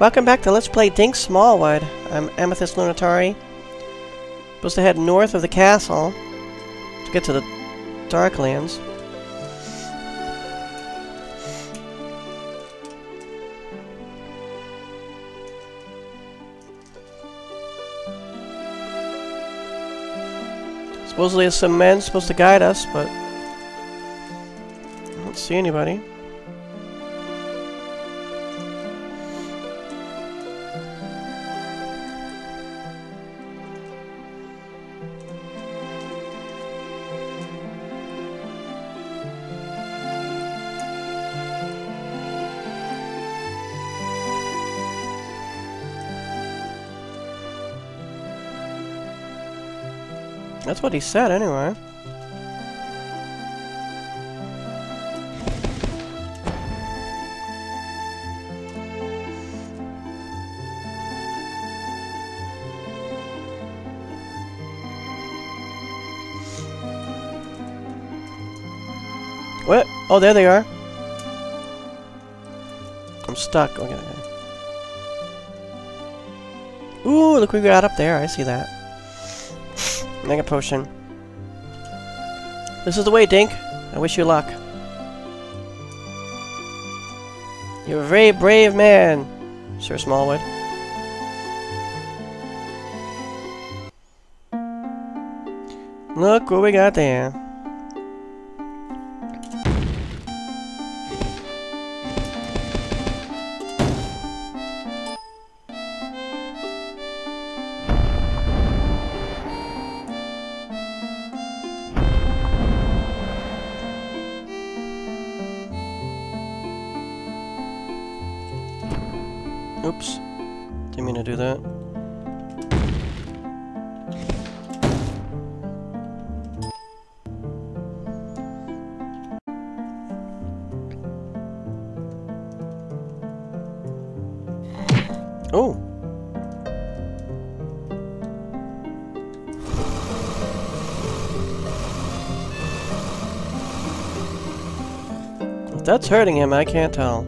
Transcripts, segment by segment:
Welcome back to Let's Play Dink Smallwood. I'm Amethyst Lunatari. Supposed to head north of the castle to get to the Darklands. Supposedly there's some men supposed to guide us, but I don't see anybody. That's what he said, anyway. What? Oh, there they are. I'm stuck. Okay. Ooh, look what we got up there. I see that. Mega potion. This is the way, Dink. I wish you luck. You're a very brave man, Sir Smallwood. Look what we got there. Oops. Didn't mean to do that. Oh! If that's hurting him, I can't tell.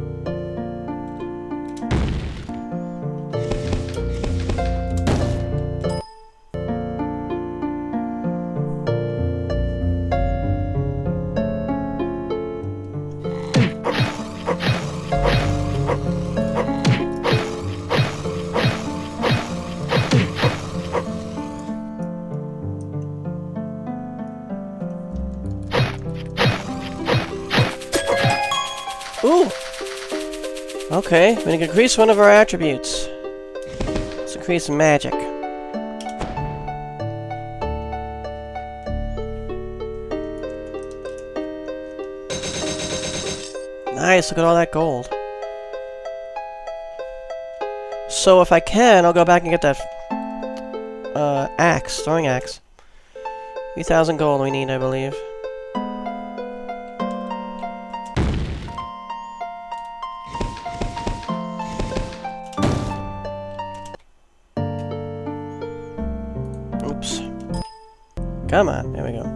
Ooh! Okay, we can increase one of our attributes. Let's increase magic. Nice, look at all that gold. So if I can, I'll go back and get that axe, throwing axe. 3,000 gold we need, I believe. Oops. Come on, there we go.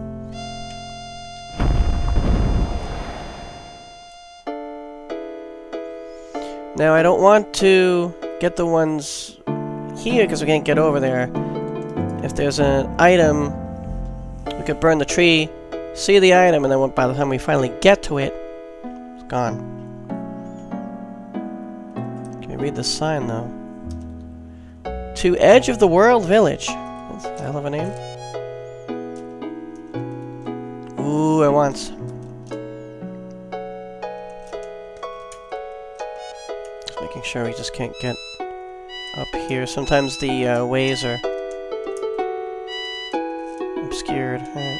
Now I don't want to get the ones here because we can't get over there. If there's an item, we could burn the tree, see the item, and then by the time we finally get to it, it's gone. Can we read the sign though? To Edge of the World Village. That's a hell of a name. Ooh, at once. Just making sure we just can't get up here. Sometimes the ways are obscured. Alright.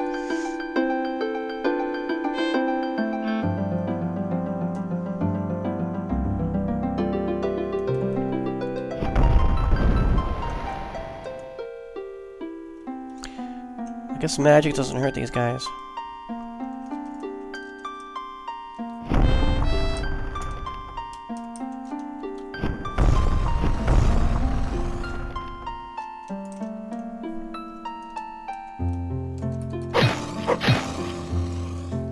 I guess magic doesn't hurt these guys.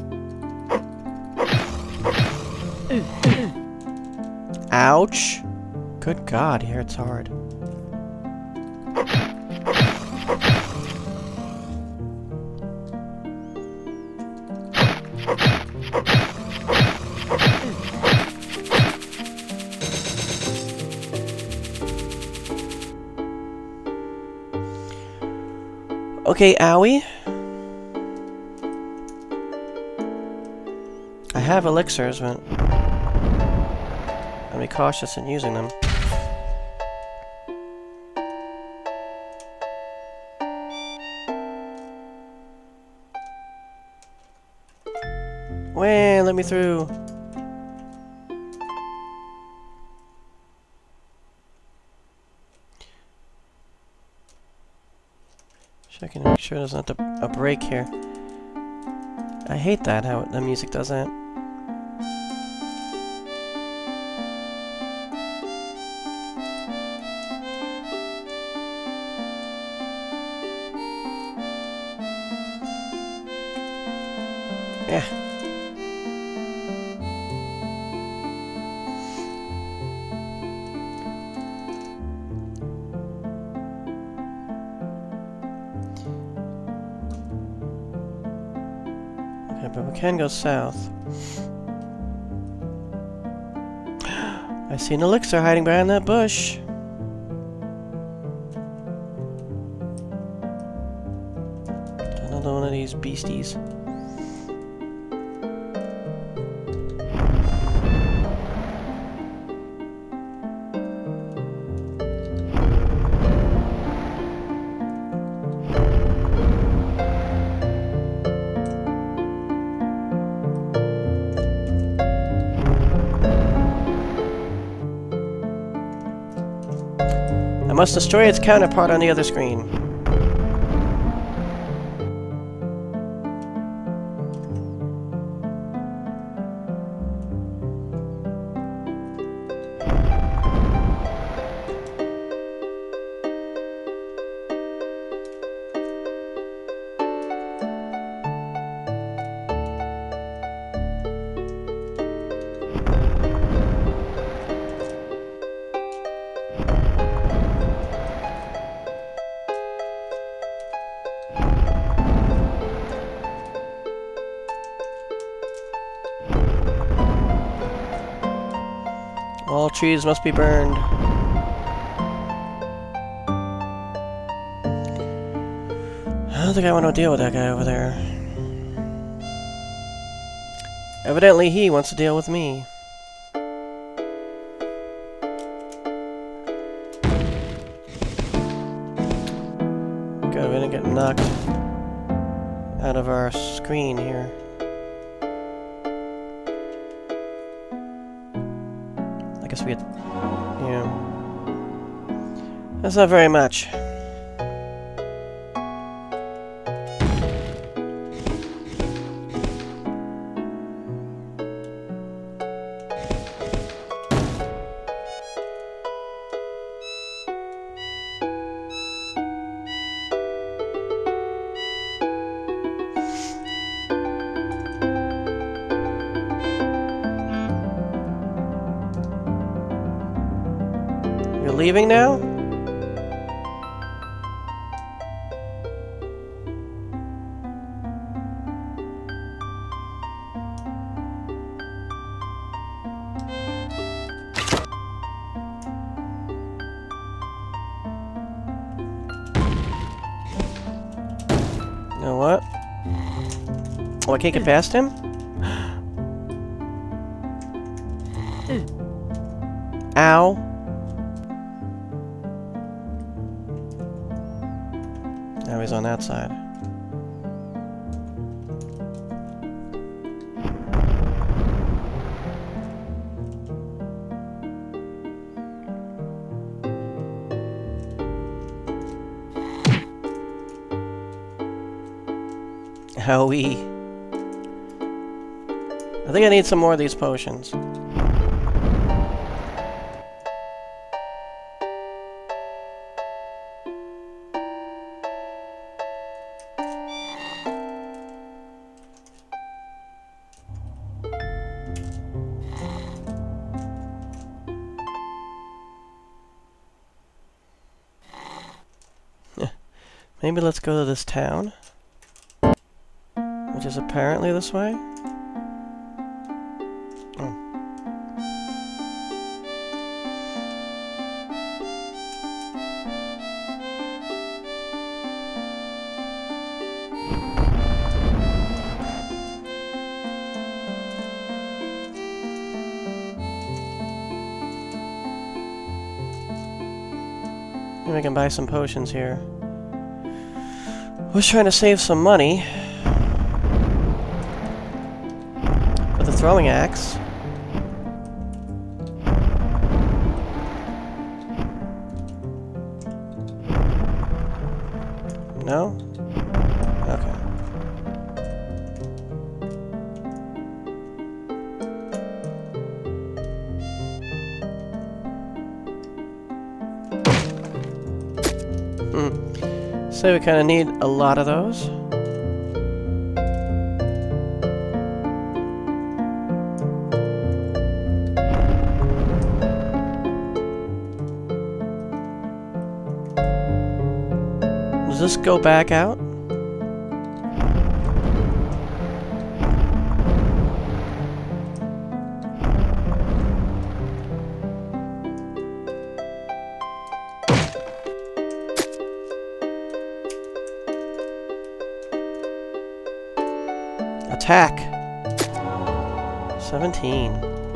Ouch. Good God, here it's hard. Okay, owie. I have elixirs, but I'll be cautious in using them. Wait, let me through. Checking to make sure there's not a break here. I hate that, how the music does that. Yeah. Okay, but we can go south. I see an elixir hiding behind that bush. Another one of these beasties. I must destroy its counterpart on the other screen. All trees must be burned. I don't think I want to deal with that guy over there. Evidently he wants to deal with me. Good, we didn't get knocked out of our screen here. I guess we had... yeah. That's not very much. You're leaving now? You know what? Oh, I can't get past him? Ow. Now he's on that side. Howie. I think I need some more of these potions. Maybe let's go to this town, which is apparently this way. Oh. Maybe I can buy some potions here. I was trying to save some money with the throwing axe. No? Okay. So we kind of need a lot of those. Does this go back out? Attack! 17.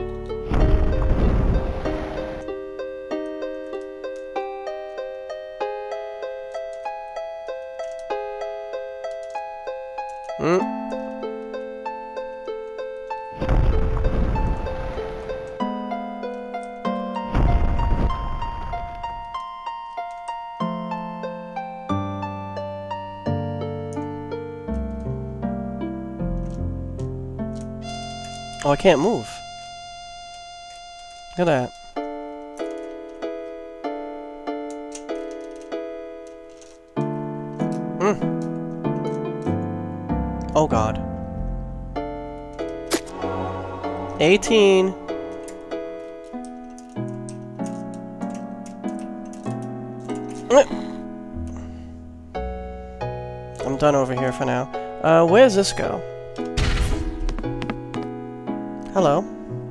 Oh, I can't move. Look at that. Oh god. 18. I'm done over here for now. Where's this go? Hello.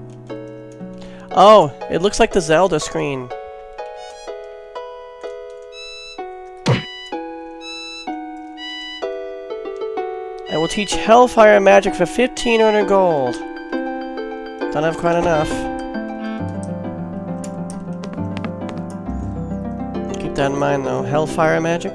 Oh, it looks like the Zelda screen. I will teach Hellfire magic for 1500 gold. Don't have quite enough. Keep that in mind though. Hellfire magic.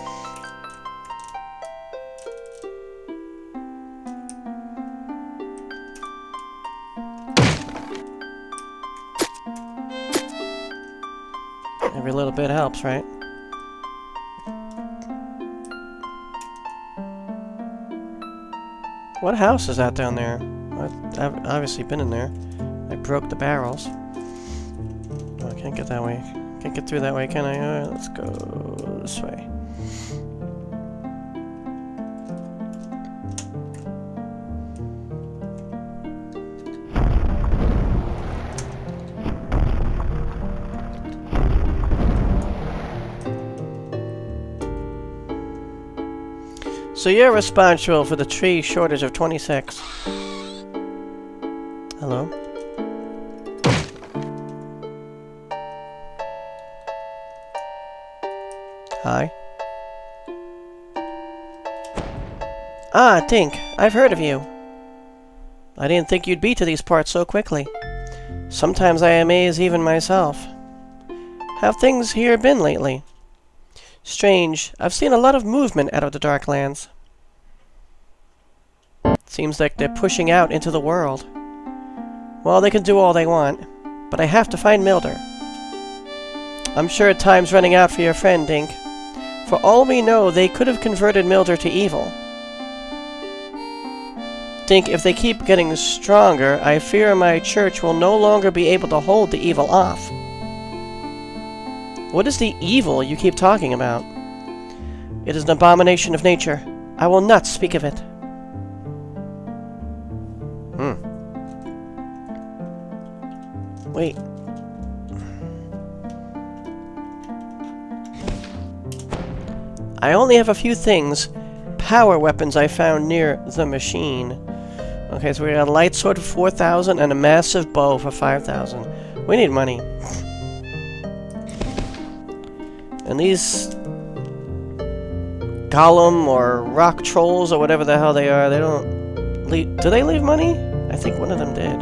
Every little bit helps, right? What house is that down there? I've obviously been in there. I broke the barrels. Oh, I can't get that way. Can't get through that way, can I? Alright, let's go this way. So you're responsible for the tree shortage of 26. Hello? Hi. Ah, Dink, I've heard of you. I didn't think you'd be to these parts so quickly. Sometimes I amaze even myself. Have things here been lately? Strange. I've seen a lot of movement out of the Darklands. Seems like they're pushing out into the world. Well, they can do all they want, but I have to find Milder. I'm sure time's running out for your friend, Dink. For all we know, they could have converted Milder to evil. Dink, if they keep getting stronger, I fear my church will no longer be able to hold the evil off. What is the evil you keep talking about? It is an abomination of nature. I will not speak of it. Wait. I only have a few things. Power weapons I found near the machine. Okay, so we got a light sword for 4,000 and a massive bow for 5,000. We need money. And these golem or rock trolls or whatever the hell they are, they don't leave. Do they leave money? I think one of them did.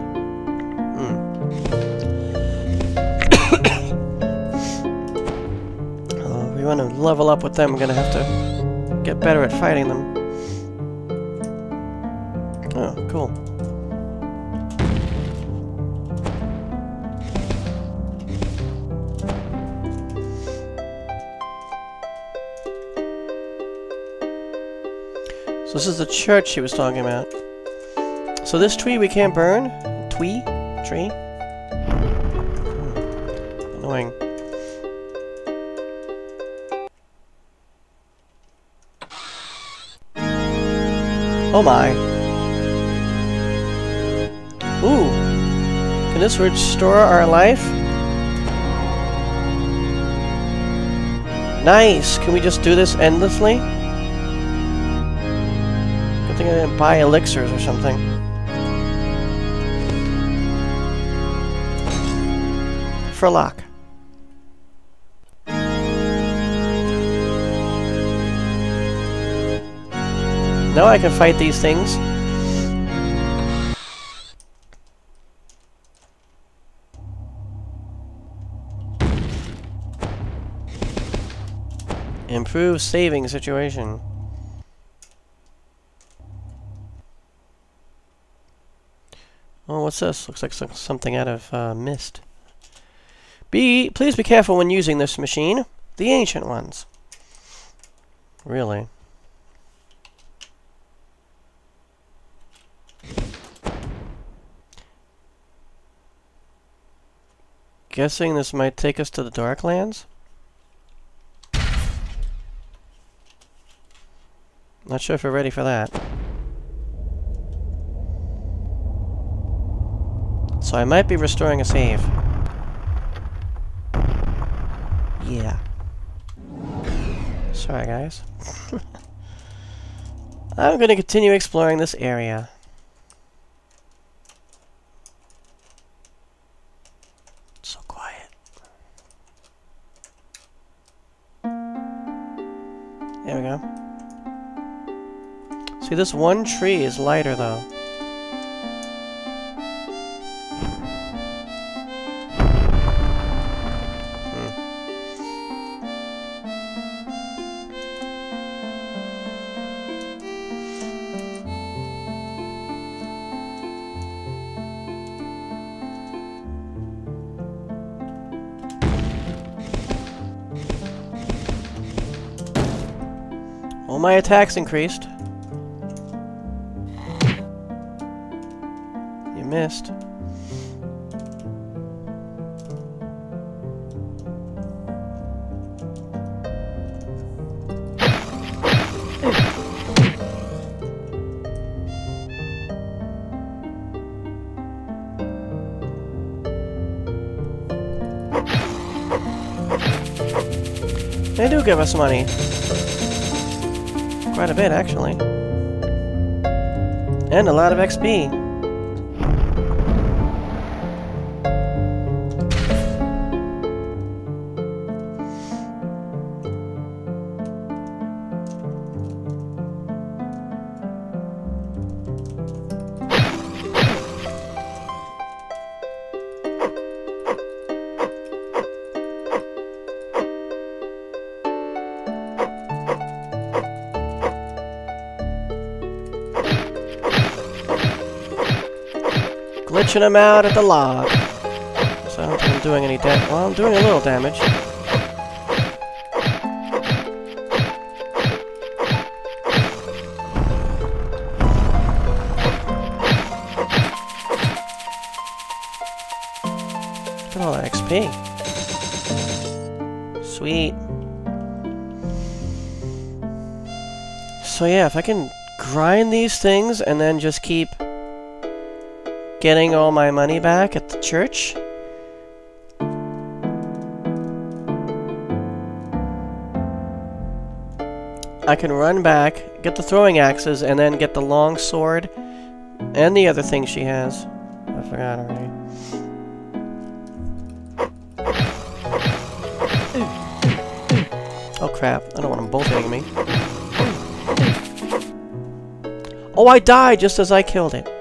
If we want to level up with them, we're gonna have to get better at fighting them. Oh, cool. So this is the church she was talking about. So this tree we can't burn? Tree? Annoying. Oh my. Ooh. Can this restore our life? Nice! Can we just do this endlessly? Good thing I didn't buy elixirs or something. For luck. Now I can fight these things. Improve saving situation. Oh, what's this? Looks like something out of Mist. Please be careful when using this machine. The ancient ones. Really? Guessing this might take us to the Darklands? Not sure if we're ready for that. So I might be restoring a save. Yeah. Sorry, guys. I'm going to continue exploring this area. So quiet. There we go. See, this one tree is lighter, though. All my attacks increased. You missed. They do give us money. Quite a bit, actually. And a lot of XP. Glitching them out at the log. So I don't think I'm doing any damage. Well, I'm doing a little damage. Look at all that XP. Sweet. So yeah, if I can grind these things and then just keep getting all my money back at the church. I can run back, get the throwing axes, and then get the long sword and the other thing she has. I forgot already. Oh crap, I don't want them both hitting me. Oh, I died just as I killed it.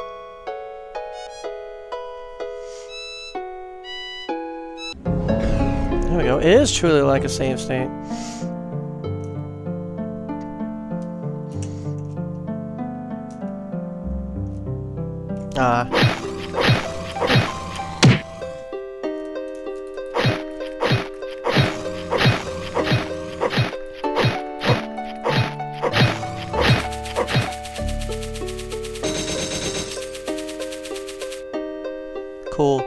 There we go. It is truly like a save state. Ah. Cool.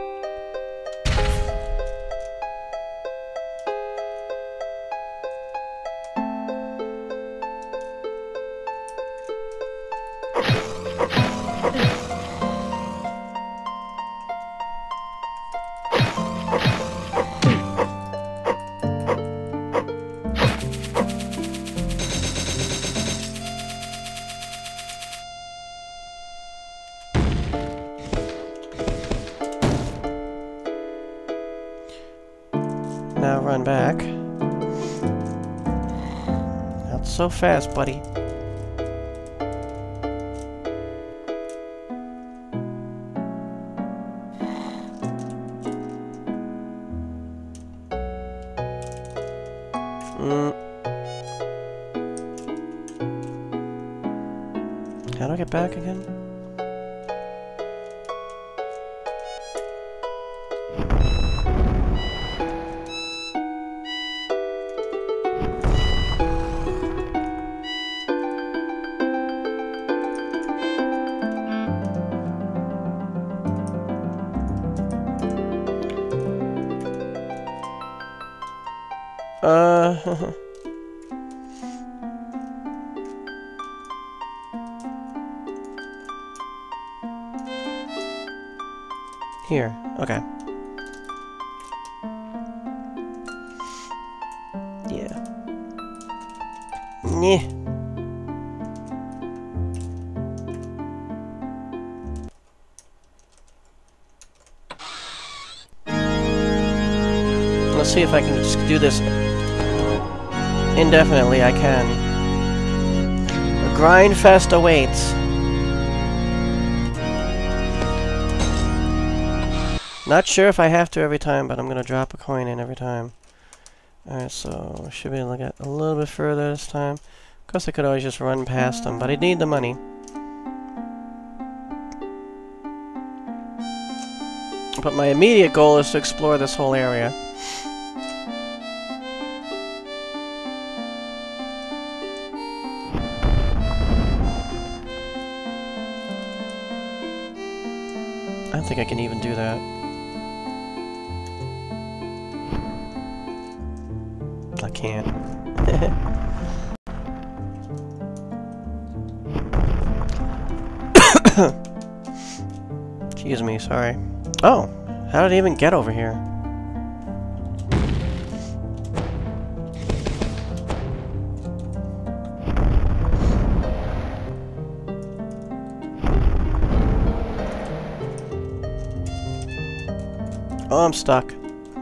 Now run back. Not so fast, buddy. How do I get back again? Here, okay. Yeah. Nyeh. Let's see if I can just do this indefinitely. I can. A grind fest awaits. Not sure if I have to every time, but I'm gonna drop a coin in every time. Alright, so I should be able to get a little bit further this time. Of course I could always just run past them, but I need the money. But my immediate goal is to explore this whole area. I don't think I can even do that. I can't. Excuse me, sorry. Oh, how did I even get over here? Oh, I'm stuck.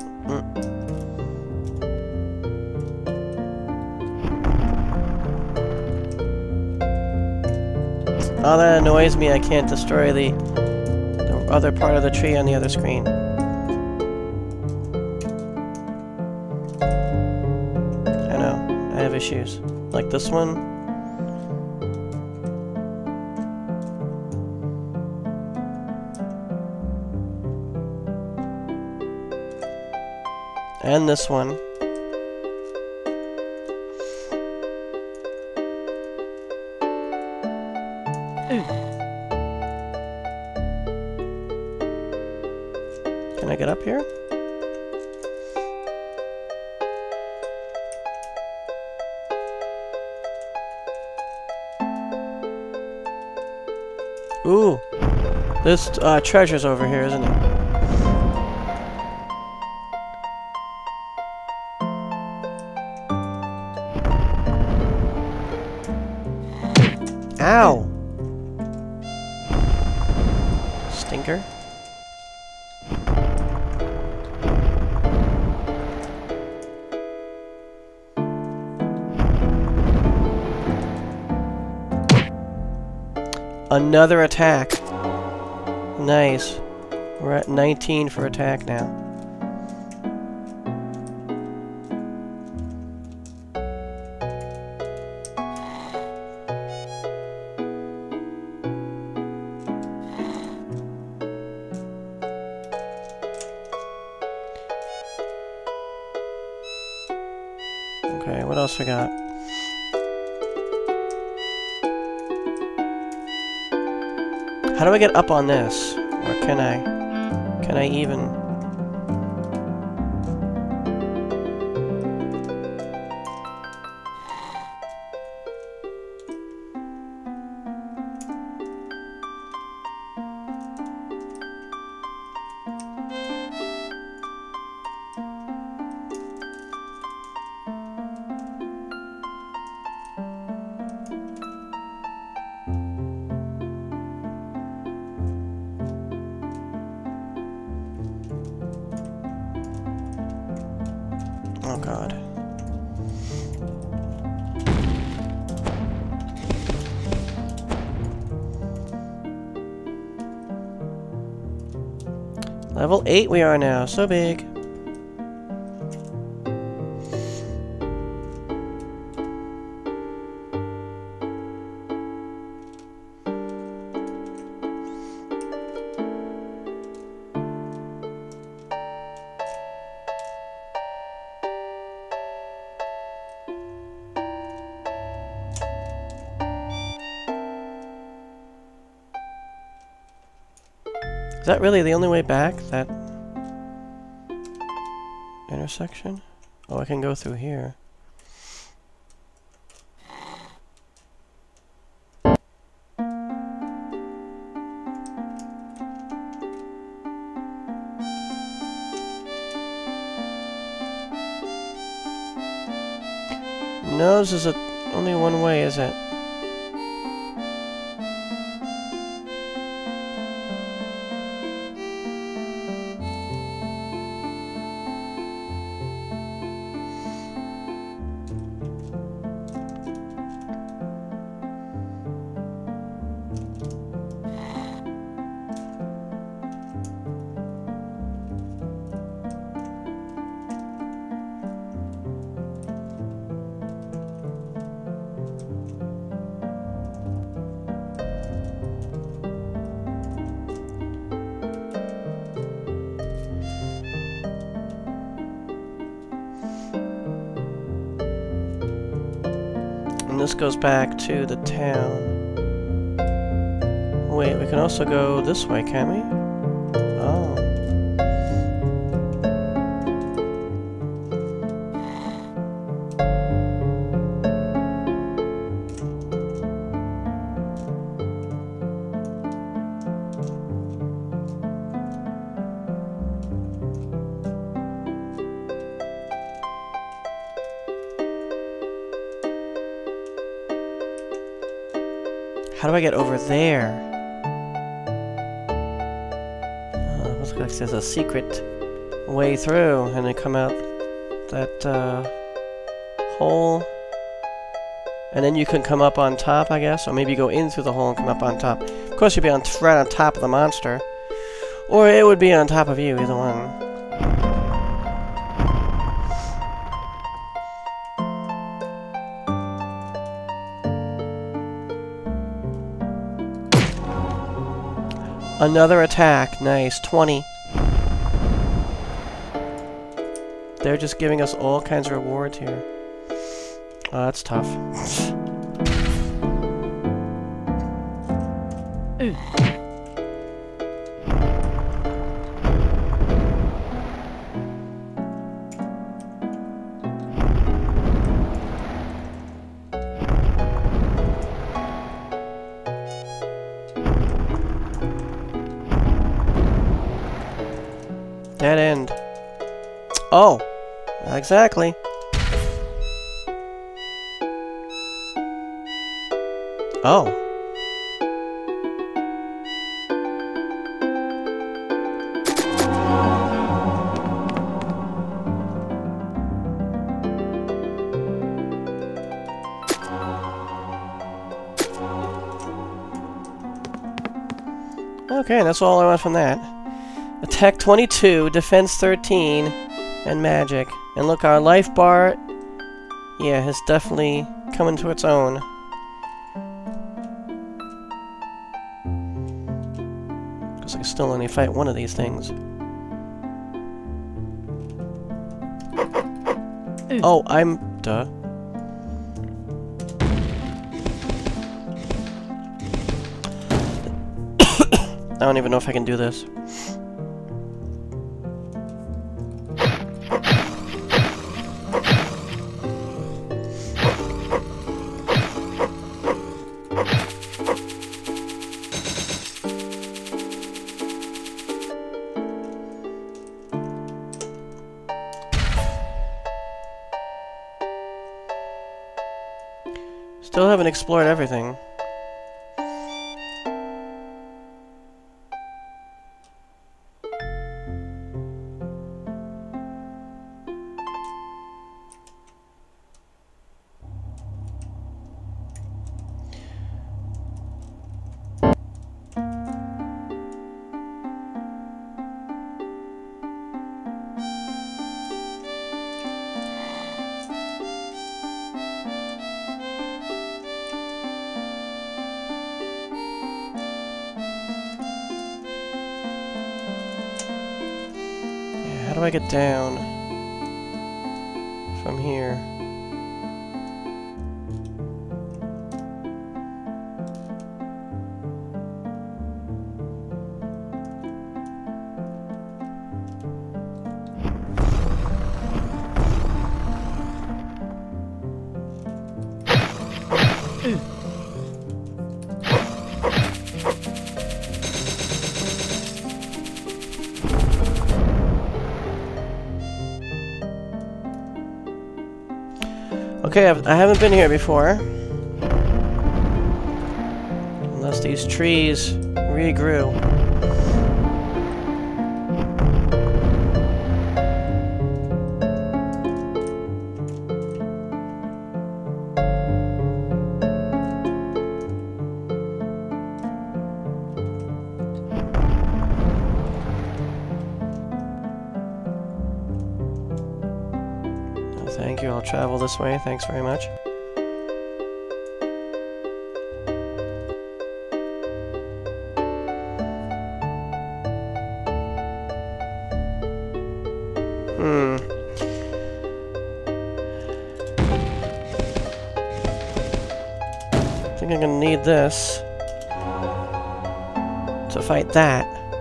Oh, that annoys me. I can't destroy the other part of the tree on the other screen. I know. I have issues. Like this one. And this one. Can I get up here? Ooh, this treasure's over here, isn't it? Ow! Stinker. Another attack. Nice. We're at 19 for attack now. Okay, what else we got? How do I get up on this? Or can I? Can I even? Oh god. Level 8 we are now, so big. Is that really the only way back? That intersection? Oh, I can go through here. No, this is only one way, is it? And this goes back to the town. Wait, we can also go this way, can't we? Oh. How do I get over there? Looks like there's a secret way through, and then come out that hole. And then you can come up on top, I guess, or maybe you go in through the hole and come up on top. Of course, you'd be right on top of the monster, or it would be on top of you, either one. Another attack. Nice. 20. They're just giving us all kinds of rewards here. Oh, that's tough. Dead end. Oh, exactly. Oh, Okay, that's all I want from that. Attack 22, defense 13, and magic. And look, our life bar, yeah, has definitely come into its own. Because I can still only fight one of these things. Oh, duh. I don't even know if I can do this. Still haven't explored everything. How do I get down from here? Okay, I haven't been here before. Unless these trees regrew. Thank you, I'll travel this way, thanks very much. I think I'm gonna need this to fight that.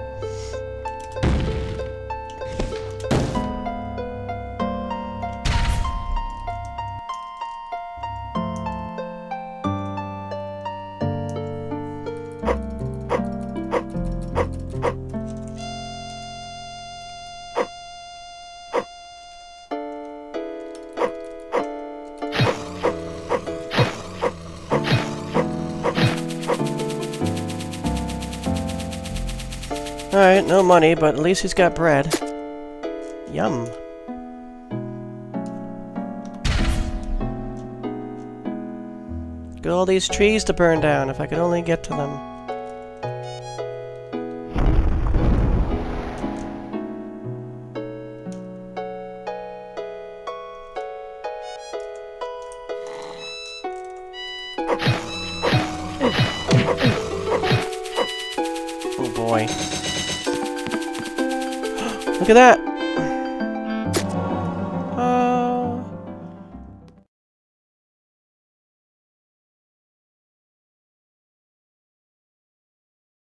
Alright, no money, but at least he's got bread. Yum. Got all these trees to burn down, if I could only get to them. Oh boy. Look at that!